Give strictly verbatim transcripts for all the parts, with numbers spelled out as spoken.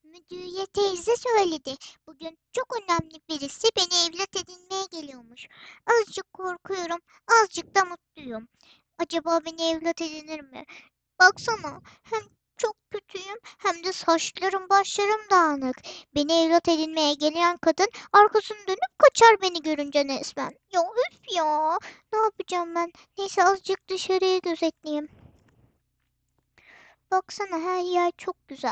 Müdüriye teyze söyledi. Bugün çok önemli birisi beni evlat edinmeye geliyormuş. Azıcık korkuyorum, azıcık da mutluyum. Acaba beni evlat edinir mi? Baksana, hem çok kötüyüm hem de saçlarım başlarım dağınık. Beni evlat edinmeye gelen kadın arkasını dönüp kaçar beni görünce resmen. Ya üf ya, ne yapacağım ben? Neyse azıcık dışarıyı gözetleyeyim. Baksana her yer çok güzel.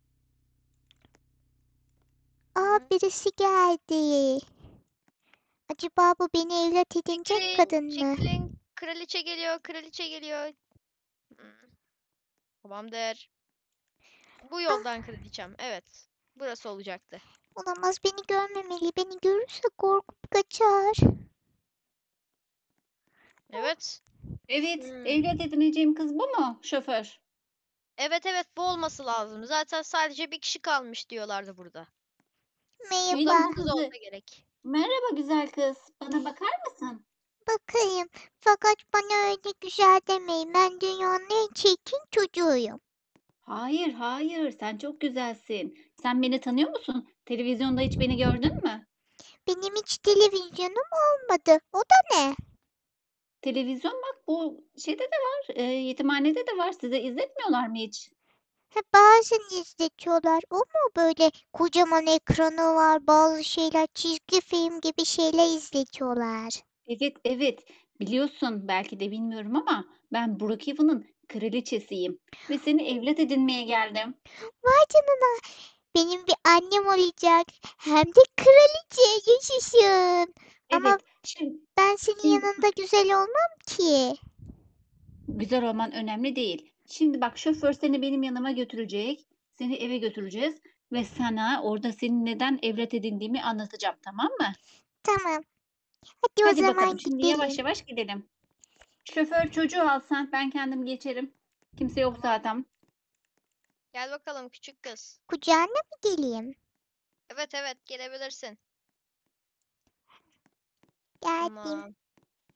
Aa Hı. birisi geldi. Acaba bu beni evlat edinecek Çekilin, kadın mı? çekilin. Kraliçe geliyor, kraliçe geliyor. Hmm, Tamamdır. Bu Ah, yoldan kraliçem. Evet. Burası olacaktı. olamaz beni görmemeli. Beni görürse korkup kaçar. Oh, Evet. Evet, Hmm. evlat edineceğim kız bu mu şoför? Evet evet bu olması lazım. Zaten sadece bir kişi kalmış diyorlardı burada. Bu da Benim bu merhaba. kız kızı. olsa gerek. Merhaba güzel kız. Bana bakar mısın? Bakayım. Fakat bana öyle güzel demeyin. Ben dünyanın en çirkin çocuğuyum. Hayır, hayır. Sen çok güzelsin. Sen beni tanıyor musun? Televizyonda hiç beni gördün mü? Benim hiç televizyonum olmadı. O da ne? Televizyon bak bu şeyde de var. E, yetimhanede de var. Size izletmiyorlar mı hiç? Ha, bazen izletiyorlar. O mu böyle kocaman ekranı var, bazı şeyler çizgi film gibi şeyler izletiyorlar. Evet, evet. Biliyorsun belki de bilmiyorum ama ben Brookhaven'ın kraliçesiyim. Ve seni evlat edinmeye geldim. Vay canına. Benim bir annem olacak. Hem de kraliçe. Yaşasın. Ama Evet. Şimdi, ben senin şimdi yanında güzel olmam ki. güzel olman önemli değil. Şimdi bak şoför seni benim yanıma götürecek. Seni eve götüreceğiz ve sana orada senin neden evlat edindiğimi anlatacağım, tamam mı? Tamam. Hadi o Hadi bakalım zaman şimdi yavaş gidelim. yavaş gidelim. Şoför çocuğu alsan ben kendim geçerim. Kimse yok Tamam. zaten. Gel bakalım küçük kız. Kucağına mı geleyim? Evet evet gelebilirsin. Geldim. Tamam.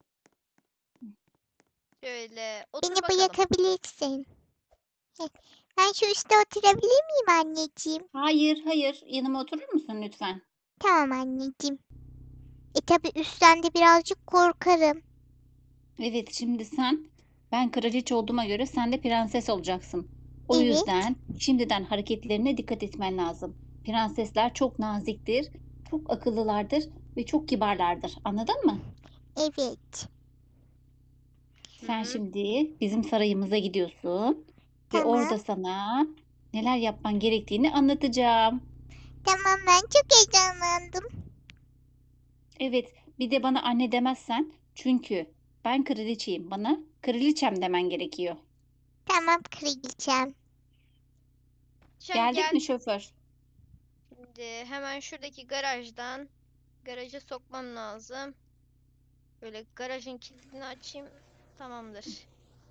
Şöyle otur Beni bakalım. bırakabilirsin. Heh, ben şu üstte oturabilir miyim anneciğim? Hayır, hayır. Yanıma oturur musun lütfen? Tamam anneciğim. E tabi üstten de birazcık korkarım. Evet, şimdi sen ben kraliçe olduğuma göre sen de prenses olacaksın. O Evet. yüzden şimdiden hareketlerine dikkat etmen lazım. Prensesler çok naziktir, çok akıllılardır ve çok kibarlardır. Anladın mı? Evet. Sen Hı. şimdi bizim sarayımıza gidiyorsun ve Tamam. orada sana neler yapman gerektiğini anlatacağım. Tamam ben çok heyecanlandım. Evet, bir de bana anne demezsen çünkü ben kraliçeyim. Bana kraliçem demen gerekiyor. Tamam kraliçem. Sen Geldik gel. mi şoför? Şimdi hemen şuradaki garajdan garaja sokmam lazım. Böyle garajın kilidini açayım. Tamamdır.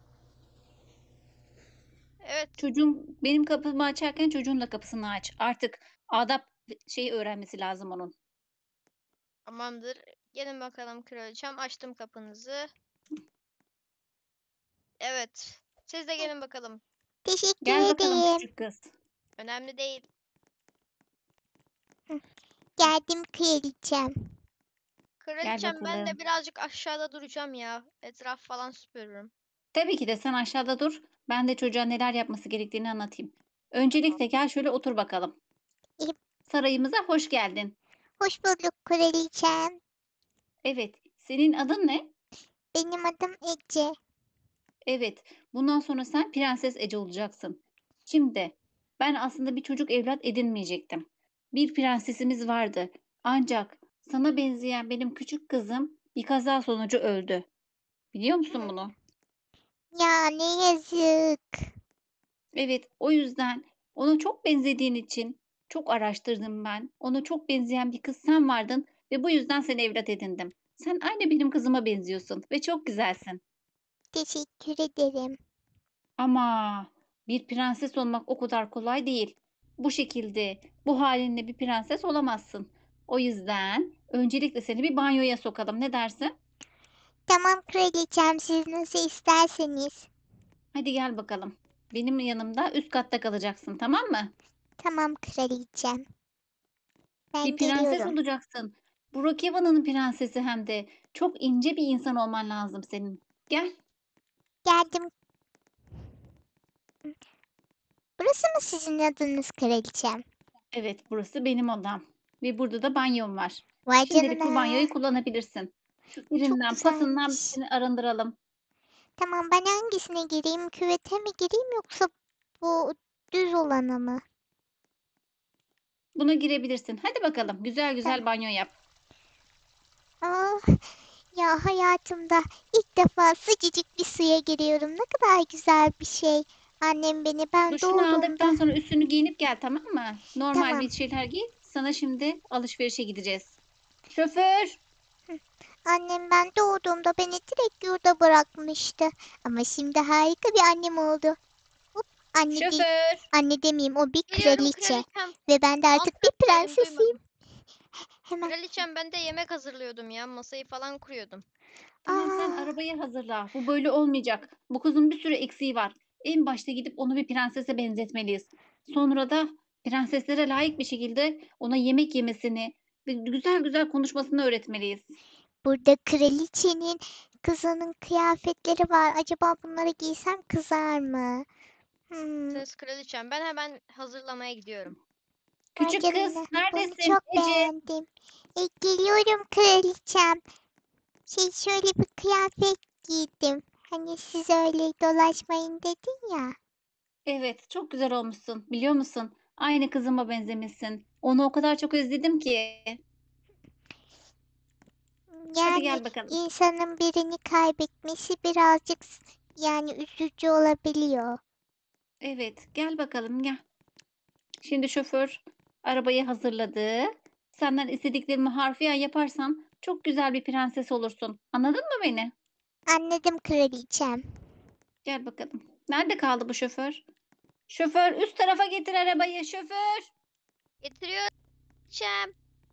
Evet. Çocuğun benim kapımı açarken çocuğun da kapısını aç. Artık adap şeyi öğrenmesi lazım onun. Tamamdır. Gelin bakalım kraliçem. Açtım kapınızı. Evet. Siz de gelin bakalım. Teşekkür Gel bakalım ederim. küçük kız. Önemli değil. Hı, Hı. geldim kraliçem. Gel Kraliçem ben de bakalım. birazcık aşağıda duracağım ya. Etraf falan süpürürüm. Tabii ki de sen aşağıda dur. Ben de çocuğa neler yapması gerektiğini anlatayım. Tamam. Öncelikle gel şöyle otur bakalım. E, Sarayımıza hoş geldin. hoş bulduk kraliçem. Evet, senin adın ne? Benim adım Ece. Evet, bundan sonra sen Prenses Ece olacaksın. Şimdi ben aslında bir çocuk evlat edinmeyecektim. Bir prensesimiz vardı. Ancak sana benzeyen benim küçük kızım bir kaza sonucu öldü. Biliyor musun Hı, bunu? ya ne yazık. Evet, o yüzden ona çok benzediğin için çok araştırdım ben. Ona çok benzeyen bir kız sen vardın ve bu yüzden seni evlat edindim. Sen aynı benim kızıma benziyorsun ve çok güzelsin. Teşekkür ederim. Ama bir prenses olmak o kadar kolay değil. Bu şekilde, bu halinle bir prenses olamazsın. O yüzden öncelikle seni bir banyoya sokalım. Ne dersin? Tamam kraliçem siz nasıl isterseniz. Hadi gel bakalım. Benim yanımda üst katta kalacaksın, tamam mı? Tamam kraliçem. Ben Bir prenses geliyorum. olacaksın. Bu Brookhaven'ın prensesi hem de. Çok ince bir insan olman lazım senin. Gel. Geldim. Burası mı sizin adınız kraliçem? Evet, burası benim odam. Ve burada da banyom var. Vay Şimdilik bu canına. banyoyu kullanabilirsin. Şu Çok kirinden, pasından bir güzelmiş. seni arındıralım. Tamam ben hangisine gireyim? Küvete mi gireyim yoksa bu düz olana mı? Buna girebilirsin. Hadi bakalım. Güzel güzel Tamam. banyo yap. Ah, ya hayatımda ilk defa sıcacık bir suya giriyorum. Ne kadar güzel bir şey. Annem beni ben Duşunu doğduğumda. aldıktan sonra üstünü giyinip gel, tamam mı? Normal Tamam. bir şeyler giy. Sana şimdi alışverişe gideceğiz. Şoför! Annem ben doğduğumda beni direkt yurda bırakmıştı. Ama şimdi harika bir annem oldu. Hop, anne değil. Şoför! Anne demeyeyim o bir Geliyorum kraliçe. kraliçem. Ve ben de Alt artık bir kattaydım, prensesiyim. duymadım. Hemen. Kraliçem, ben de yemek hazırlıyordum ya. Masayı falan kuruyordum. Tamam, sen Aa, arabayı hazırla. Bu böyle olmayacak. Bu kızın bir sürü eksiği var. En başta gidip onu bir prensese benzetmeliyiz. Sonra da prenseslere layık bir şekilde ona yemek yemesini ve güzel güzel konuşmasını öğretmeliyiz. burada kraliçenin kızının kıyafetleri var. Acaba bunları giysem kızar mı? Hmm, Ses kraliçem. Ben hemen hazırlamaya gidiyorum. vay Küçük kız, canına. Bunu neredesin? çok Ece. beğendim. E, geliyorum kraliçem. Şey şöyle bir kıyafet giydim. Hani siz öyle dolaşmayın dedin ya. Evet, çok güzel olmuşsun. Biliyor musun? Aynı kızıma benzemişsin. Onu o kadar çok özledim ki. Hadi Yani gel bakalım. insanın birini kaybetmesi birazcık s- yani üzücü olabiliyor. Evet, gel bakalım gel. Şimdi şoför arabayı hazırladı. Senden istediklerimi harfiyen yaparsam çok güzel bir prenses olursun. Anladın mı beni? Anladım kraliçem. Gel bakalım. Nerede kaldı bu şoför? Şoför üst tarafa getir arabayı. Şoför. Getiriyorum kraliçem.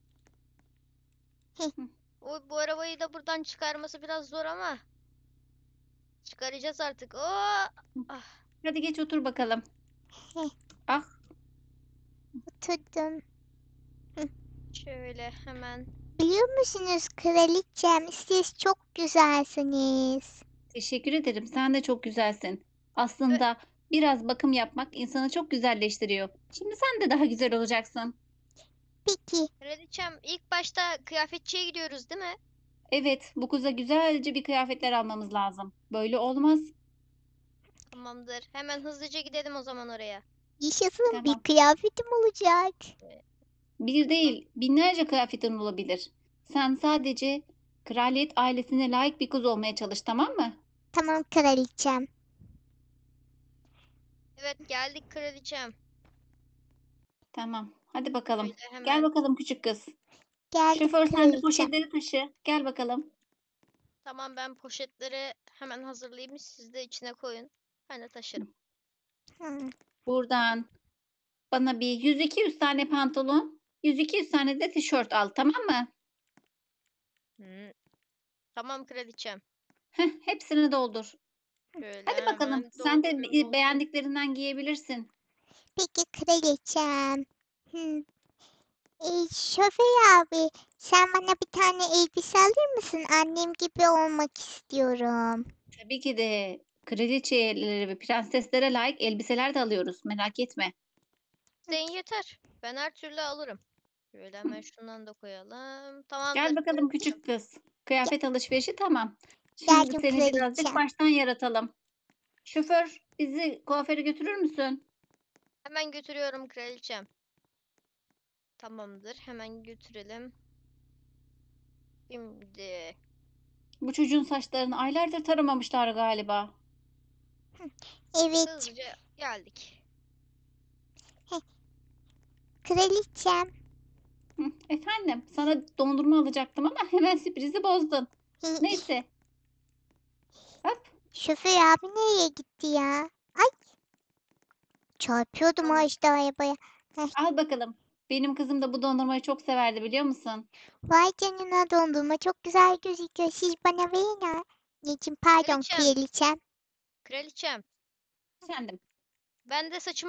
Heh, Hı, O, bu arabayı da buradan çıkarması biraz zor ama çıkaracağız artık. Oo! hı. Ah, Hadi geç otur bakalım. heh, Ah, oturdum. Hı. şöyle hemen. Biliyor musunuz kraliçem siz çok güzelsiniz. teşekkür ederim. Sen de çok güzelsin. Ö, Aslında biraz bakım yapmak insanı çok güzelleştiriyor. Şimdi sen de daha güzel olacaksın. Peki Kraliçem, ilk başta kıyafetçiye gidiyoruz değil mi? Evet, bu kıza güzelce bir kıyafetler almamız lazım. Böyle olmaz. Tamamdır. Hemen hızlıca gidelim o zaman oraya. yaşasın bir Tamam. kıyafetim olacak. Ee, Bir Tamam. değil, binlerce kıyafetin olabilir. Sen sadece kraliyet ailesine layık bir kız olmaya çalış, tamam mı? Tamam kraliçem. Evet, geldik kraliçem. Tamam. Hadi bakalım. Şöyle Gel hemen. bakalım küçük kız. Geldim Şoför sen de kraliçem. poşetleri taşı. Gel bakalım. Tamam, ben poşetleri hemen hazırlayayım. Siz de içine koyun. Ben de taşırım. Hı. Buradan bana bir yüz iki yüz tane pantolon, yüz iki yüz tane de tişört al, tamam mı? Hı. Tamam kraliçem. Heh, hepsini doldur. Şöyle Hadi bakalım. hemen Sen de dolduruyorum. be- beğendiklerinden giyebilirsin. Peki kraliçem. Hı. E, şoför abi sen bana bir tane elbise alır mısın? Annem gibi olmak istiyorum. Tabii ki de kraliçelere ve prenseslere layık elbiseler de alıyoruz. Merak etme. İsteyin yeter. Ben her türlü alırım. Şöyle Hı. hemen şundan da koyalım. Tamamdır Gel bakalım kraliçem. küçük kız. Kıyafet alışverişi tamam. Şimdi Geldim seni birazcık kraliçem. baştan yaratalım. Şoför, bizi kuaföre götürür müsün? Hemen götürüyorum kraliçem. Tamamdır. Hemen götürelim. Şimdi Bu çocuğun saçlarını aylardır taramamışlar galiba. Evet hızlıca geldik. kraliçem. Hı, efendim, sana dondurma alacaktım ama hemen sürprizi bozdun. Neyse, hop, Şoför abi nereye gitti ya? Ay çarpıyordum ha Tamam. işte arabaya. Heh, al bakalım. Benim kızım da bu dondurmayı çok severdi biliyor musun? vay canına dondurma çok güzel gözüküyor. Siz bana verin ha. Niçin pardon Kraliçem. kraliçem. Kraliçem. Efendim. Ben de saçıma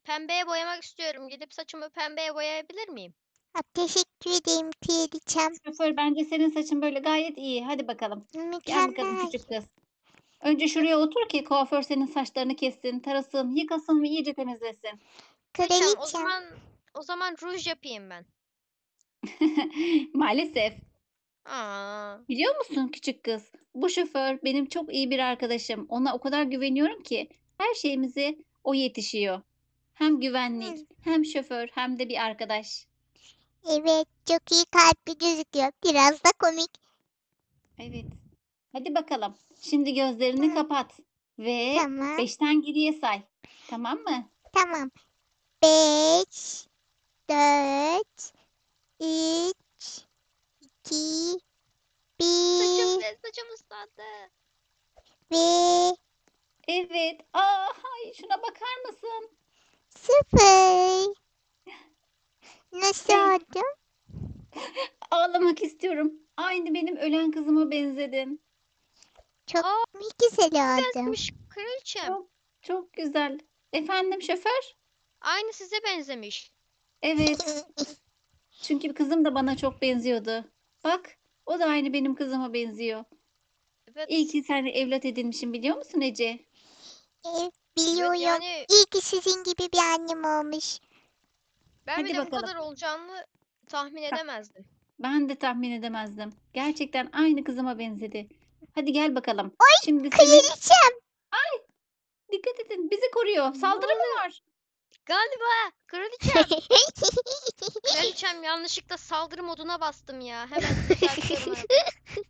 pembeye boyamak istiyorum. Gidip saçımı pembeye boyayabilir miyim? Ha, teşekkür ederim kraliçem. Şoför bence senin saçın böyle gayet iyi. Hadi bakalım. Gel bakalım Mükemmel. küçük kız. Önce şuraya otur ki kuaför senin saçlarını kessin, tarasın, yıkasın ve iyice temizlesin. Kraliçem o Kraliçem. zaman o zaman ruj yapayım ben. Maalesef. Aa, Biliyor musun küçük kız? Bu şoför benim çok iyi bir arkadaşım. Ona o kadar güveniyorum ki her şeyimizi o yetişiyor. Hem Hı, güvenlik, hem şoför, hem de bir arkadaş. evet, çok iyi kalpli gözüküyor. Biraz da komik. Evet. Hadi bakalım. Şimdi gözlerini Hı, kapat ve tamam. beşten geriye say. Tamam mı? Tamam. Beş, dört, üç, iki, saçım bir ve saçım ıslandı. ve Evet. Aa, hay, şuna bakar mısın? sıfır. Nasıl Ey, oldu? ağlamak istiyorum. Aynı benim ölen kızıma benzedin. Çok Aa, mu güzel oldu? benzemiş kraliçem. Çok çok güzel. Efendim şoför? Aynı size benzemiş. Evet. Çünkü kızım da bana çok benziyordu. Bak, o da aynı benim kızıma benziyor. İyi Evet. ki sen evlat edinmişim biliyor musun Ece? Evet, Evet biliyorum. yani İyi ki sizin gibi bir annem olmuş. ben Hadi bile bu bakalım. kadar olacağını tahmin Bak, edemezdim. ben de tahmin edemezdim. Gerçekten aynı kızıma benzedi. Hadi gel bakalım. Ay, Şimdi seni kraliçem. dikkat edin. Bizi koruyor. Ne Saldırı mı oluyor? var? Galiba kraliçem. Kraliçem yanlışlıkla saldırı moduna bastım ya. Hemen düzeltiyorum arabayı.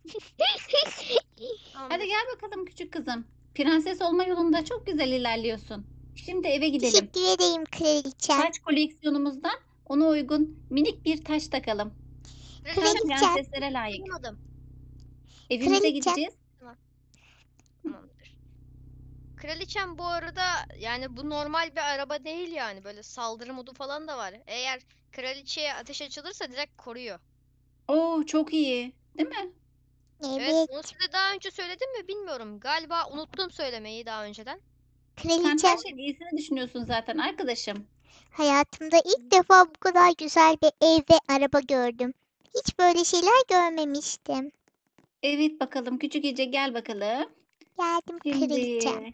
Hadi Tamamdır. gel bakalım küçük kızım. Prenses olma yolunda çok güzel ilerliyorsun. Şimdi eve gidelim. Teşekkür ederim kraliçem. Taç koleksiyonumuzdan ona uygun minik bir taç takalım. Tam da Kraliçem Kraliçem. prenseslere layık. duymadım. Evimize Kraliçem. gideceğiz. Tamam, tamamdır. Kraliçem bu arada yani bu normal bir araba değil yani. Böyle saldırı modu falan da var. Eğer kraliçeye ateş açılırsa direkt koruyor. Oo çok iyi. Değil mi? Evet, Evet. bunu size daha önce söyledim mi bilmiyorum. Galiba unuttum söylemeyi daha önceden. Sen her Kraliçem. şeyin iyisini düşünüyorsun zaten arkadaşım. Hayatımda ilk defa bu kadar güzel bir ev ve araba gördüm. Hiç böyle şeyler görmemiştim. Evet bakalım küçük Ece gel bakalım. Geldim Şimdi kraliçem.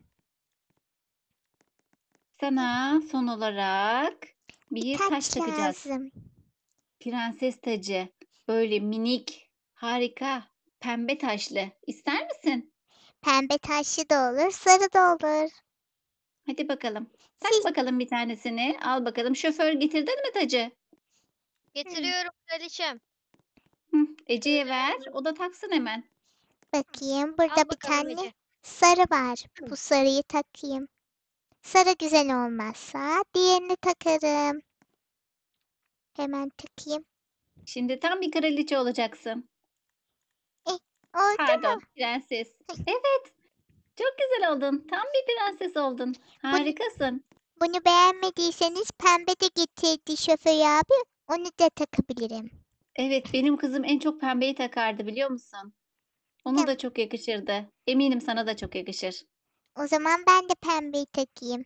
sana son olarak Bir bir taç taç takacağız. lazım. Prenses tacı. Böyle minik, harika, pembe taşlı. İster misin? Pembe taşlı da olur, sarı da olur. Hadi bakalım. Tak Siz bakalım bir tanesini. Al bakalım. Şoför getirdin mi tacı? Hı, Getiriyorum kraliçem. Hı, Ece'ye Şöyle ver. hemen O da taksın hemen. bakayım. Burada al bir bakalım tane Ece. sarı var. Hı. Bu sarıyı takayım. Sarı güzel olmazsa diğerini takarım. Hemen takayım. Şimdi tam bir kraliçe olacaksın. Eh, oldu mu? Pardon, prenses. Evet, çok güzel oldun. Tam bir prenses oldun. Bunu, Harikasın. bunu beğenmediyseniz pembe de getirdi şoför abi. Onu da takabilirim. Evet, benim kızım en çok pembeyi takardı biliyor musun? Onu Tamam. da çok yakışırdı. Eminim sana da çok yakışır. O zaman ben de pembeyi takayım.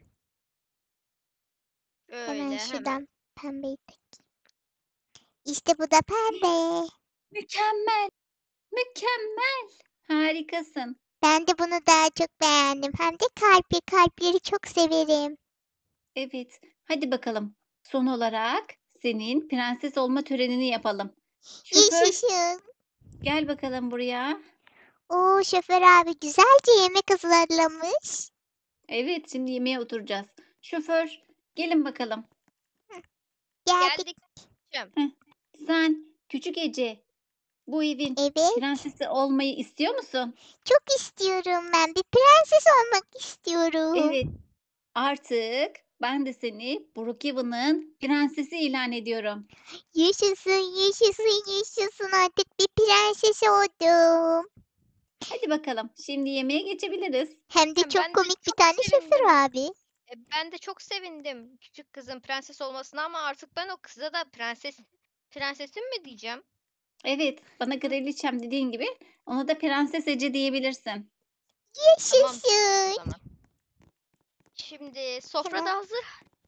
Hemen Öyle hemen. şuradan pembeyi takayım. İşte bu da pembe. Mükemmel, mükemmel. Harikasın. Ben de bunu daha çok beğendim. Hem de kalpli kalpleri çok severim. Evet, hadi bakalım. Son olarak senin prenses olma törenini yapalım. Şoför, Yaşasın. gel bakalım buraya. Oo şoför abi güzelce yemek hazırlamış. Evet, şimdi yemeğe oturacağız. Şoför, gelin bakalım. Geldik. Geldik kraliçem. Heh, sen küçük Ece, bu evin Evet. prensesi olmayı istiyor musun? Çok istiyorum ben. Bir prenses olmak istiyorum. Evet, artık ben de seni Brookhaven'ın prensesi ilan ediyorum. Yaşasın, yaşasın, yaşasın. Artık bir prenses oldum. Hadi bakalım, şimdi yemeğe geçebiliriz. Hem de Yani çok ben de komik bir çok tane şoför sevindim. abi. E, ben de çok sevindim küçük kızın prenses olmasına ama artık ben o kıza da prenses prensesim mi diyeceğim? Evet, bana kraliçem dediğin gibi ona da Prenses Ece diyebilirsin. Tamam o Yaşasın. zaman. Şimdi sofra Hemen da hazır.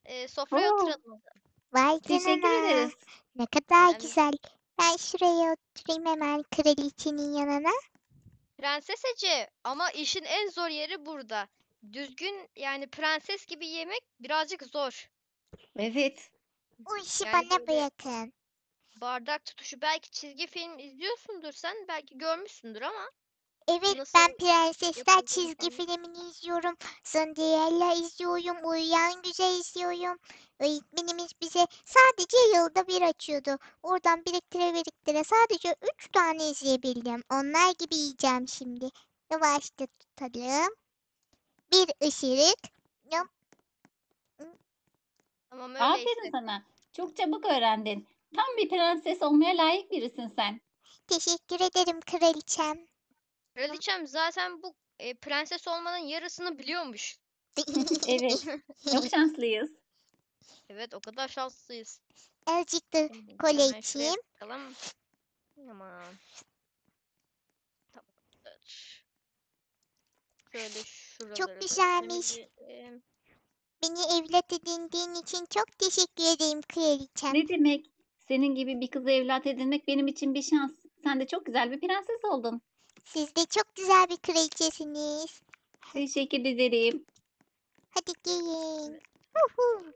e, sofraya Oo, oturalım. Vay teşekkür canına. ederiz. Ne kadar Yani güzel. Ben şuraya oturayım hemen kraliçenin yanına. Prenses Ece, ama işin en zor yeri burada. Düzgün, yani prenses gibi yemek birazcık zor. Evet. O işi Yani bana böyle bırakın. bardak tutuşu, belki çizgi film izliyorsundur sen, belki görmüşsündür ama Evet, ben nasıl Prensesler yapıldığını çizgi falan. filmini izliyorum. Cinderella izliyorum. Uyuyan Güzel izliyorum. Öğretmenimiz bize sadece yılda bir açıyordu. Oradan biriktire biriktire sadece üç tane izleyebildim. Onlar gibi yiyeceğim şimdi. Yavaşça tutalım. Bir ısırık. Yum, yum. Tamam, Aferin öyleyse. sana. Çok çabuk öğrendin. Tam bir prenses olmaya layık birisin sen. Teşekkür ederim kraliçem. Kraliçem zaten bu e, prenses olmanın yarısını biliyormuş. Evet. Çok şanslıyız. Evet, o kadar şanslıyız. Azıcık da Şimdi kola hemen şuraya içeyim. takalım. Aman. Tamamdır. Şöyle Çok şuraları da güzelmiş. temizleyelim. Beni evlat edindiğin için çok teşekkür ederim kraliçem. Ne demek? Senin gibi bir kızı evlat edinmek benim için bir şans. Sen de çok güzel bir prenses oldun. Siz de çok güzel bir kraliçesiniz. Teşekkür ederim. Hadi gelin. Evet. Huhu.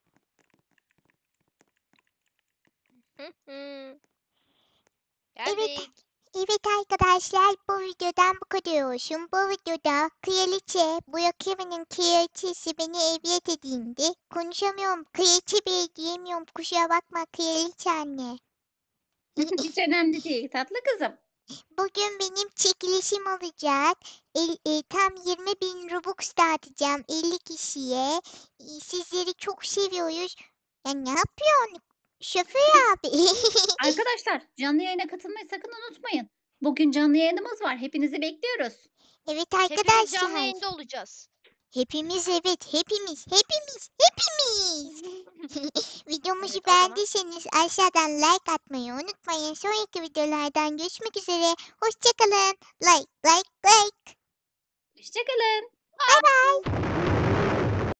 Hı hı. Evet, Geldik. evet arkadaşlar bu videodan bu kadar olsun. Bu videoda kraliçe, Burak Kevin'in kraliçesi beni evlat edindi. Konuşamıyorum, kraliçe bey diyemiyorum. Kusura bakma kraliçe anne. Hiç önemli değil tatlı kızım. Bugün benim çekilişim olacak. El- e, tam yirmi bin Robux dağıtacağım elli kişiye. E, sizleri çok seviyoruz. Ya ne yapıyorsun? Şoför abi. Arkadaşlar canlı yayına katılmayı sakın unutmayın. Bugün canlı yayınımız var. Hepinizi bekliyoruz. Hepimiz Evet canlı arkadaşlar. yayında olacağız. Hepimiz evet hepimiz hepimiz hepimiz. Videomuzu Evet, o zaman beğendiyseniz aşağıdan like atmayı unutmayın. Sonraki videolardan görüşmek üzere. Hoşçakalın. Like like like. Hoşçakalın. Bye bye.